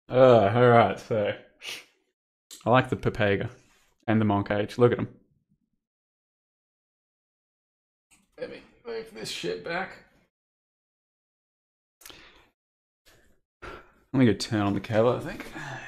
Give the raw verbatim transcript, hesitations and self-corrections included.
Uh, all right. So I like the Pepega and the Moncage. Look at them. Let me move this shit back. Let me go turn on the cover, I think.